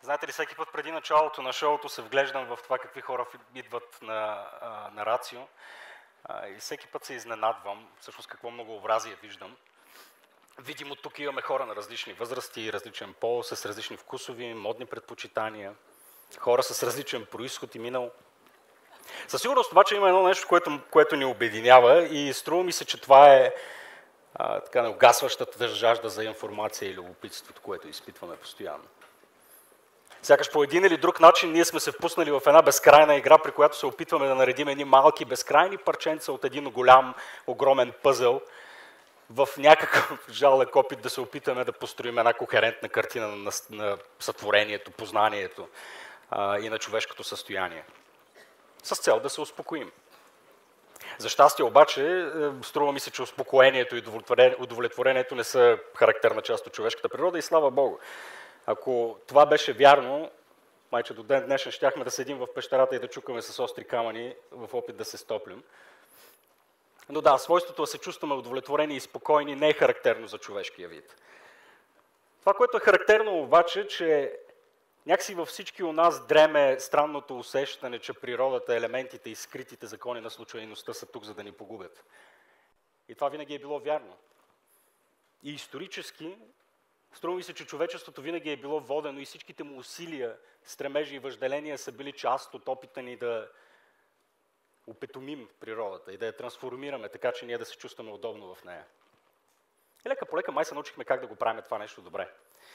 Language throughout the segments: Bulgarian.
Знаете ли, всеки път преди началото на шоуто се вглеждам в това какви хора идват на Рацио и всеки път се изненадвам, всъщност какво многообразие виждам. Видимо, тук имаме хора на различни възрасти, различен пол, с различни вкусови, модни предпочитания, хора с различен произход и минал. Със сигурност обаче има едно нещо, което ни обединява и струва ми се, че това е така неугасващата жажда за информация и любопитството, което изпитваме постоянно. Сякаш по един или друг начин ние сме се впуснали в една безкрайна игра, при която се опитваме да наредим едни малки безкрайни парченца от един голям, огромен пъзел в някакъв жалък опит да се опитаме да построим една кохерентна картина на сътворението, познанието и на човешкото състояние. С цел да се успокоим. За щастие обаче, струва ми се, че успокоението и удовлетворението не са характерна част от човешката природа и слава Богу. Ако това беше вярно, майче до ден днешен щяхме да седим в пещерата и да чукаме с остри камъни в опит да се стоплим. Но да, свойството да се чувстваме удовлетворени и спокойни не е характерно за човешкия вид. Това, което е характерно обаче, че някакси във всички у нас дреме странното усещане, че природата, елементите и скритите закони на случайността са тук, за да ни погубят. И това винаги е било вярно. И исторически, струва ми се, че човечеството винаги е било водено и всичките му усилия, стремежи и въжделения са били част от опита ни да опетомим природата и да я трансформираме, така че ние да се чувстваме удобно в нея. И лека по лека май се научихме как да го правим това нещо добре.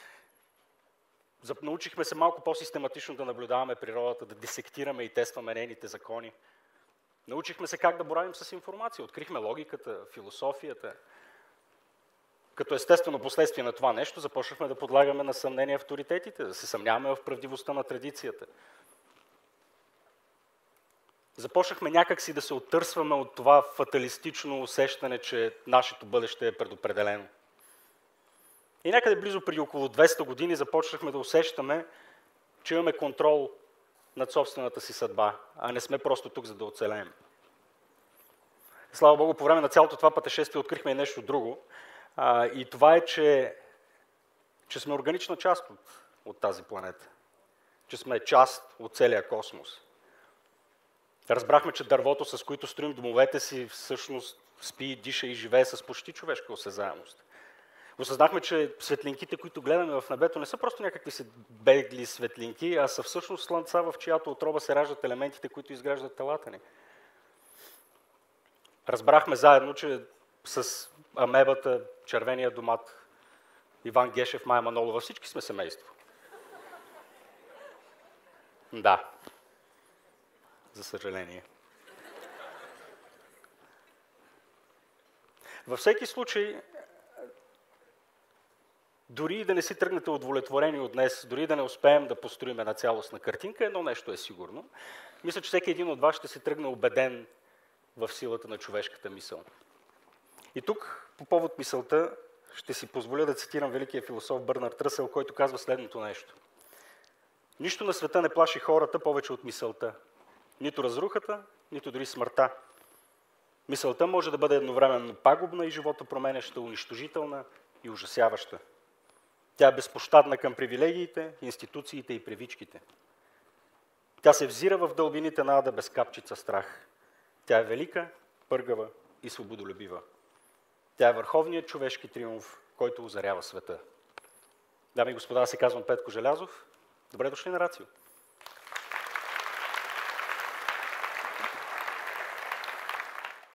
Научихме се малко по-систематично да наблюдаваме природата, да дисектираме и тестваме нейните закони. Научихме се как да боравим с информация. Открихме логиката, философията. Като естествено последствие на това нещо, започнахме да подлагаме на съмнение авторитетите, да се съмняваме в правдивостта на традицията. Започнахме някакси да се оттърсваме от това фаталистично усещане, че нашето бъдеще е предопределено. И някъде близо преди около 200 години започнахме да усещаме, че имаме контрол над собствената си съдба, а не сме просто тук, за да оцелеем. Слава Богу, по време на цялото това пътешествие открихме и нещо друго. И това е, че сме органична част от тази планета. Че сме част от целия космос. Разбрахме, че дървото, с които строим домовете си, всъщност спи, диша и живее с почти човешка осезаемост. Осъзнахме, че светлинките, които гледаме в небето, не са просто някакви бегли светлинки, а са всъщност слънца, в чиято отроба се раждат елементите, които изграждат телата ни. Разбрахме заедно, че с амебата, червения домат, Иван Гешев, Майя Манолова, всички сме семейство. Да. За съжаление. Във всеки случай, дори и да не си тръгнете удовлетворени от днес, дори да не успеем да построим една цялостна картинка, едно нещо е сигурно. Мисля, че всеки един от вас ще си тръгне убеден в силата на човешката мисъл. И тук, по повод мисълта, ще си позволя да цитирам великия философ Бърнард Ръсъл, който казва следното нещо. Нищо на света не плаши хората повече от мисълта. Нито разрухата, нито дори смъртта. Мисълта може да бъде едновременно пагубна и животопроменяща, унищожителна и ужасяваща. Тя е безпощадна към привилегиите, институциите и привичките. Тя се взира в дълбините на ада без капчица страх. Тя е велика, пъргава и свободолюбива. Тя е върховният човешки триумф, който озарява света. Дами и господа, аз се казвам Петко Желязов. Добре дошли на Рацио.